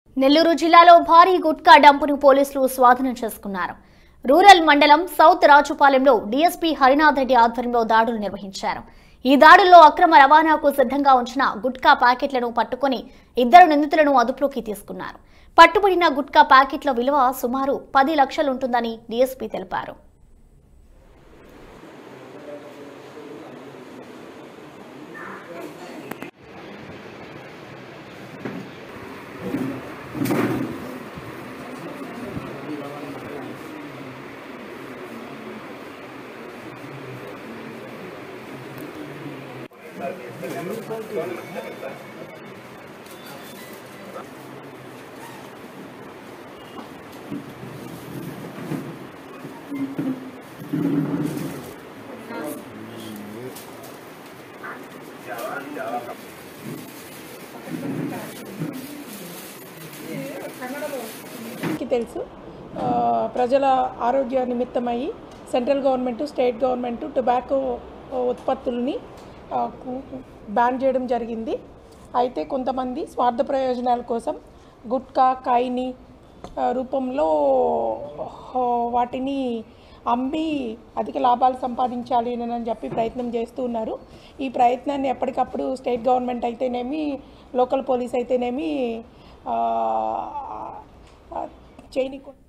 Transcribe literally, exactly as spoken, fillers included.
నెల్లూరు జిల్లాలో భారీ గుట్కా డంపును పోలీసులు స్వాధీనం చేసుకున్నారు. రూరల్ మండలం సౌత్ రాజుపాలెంలో డీఎస్పీ హరినాథ్ రెడ్డి ఆధ్వర్యంలో దాడులు నిర్వహించారు. ఈ దాడుల్లో అక్రమ రవాణాకు సిద్ధంగా ఉంచిన గుట్కా ప్యాకెట్లను పట్టుకుని ఇద్దరు నిందితులను అదుపులోకి తీసుకున్నారు. పట్టుబడిన గుట్కా ప్యాకెట్ల విలువ సుమారు పది లక్షలుంటుందని డీఎస్పీ తెలిపారు. తెలుసు ప్రజల ఆరోగ్య నిమిత్తమై central government state government tobacco ఉత్పత్తుల్ని బ్యాన్ చేయడం జరిగింది. అయితే కొంతమంది స్వార్థ ప్రయోజనాల కోసం గుట్కా కాయిని రూపంలో వాటిని అమ్మి అధిక లాభాలు సంపాదించాలి అని చెప్పి ప్రయత్నం చేస్తూ ఉన్నారు. ఈ ప్రయత్నాన్ని ఎప్పటికప్పుడు స్టేట్ గవర్నమెంట్ అయితేనేమి లోకల్ పోలీస్ అయితేనేమి చేయని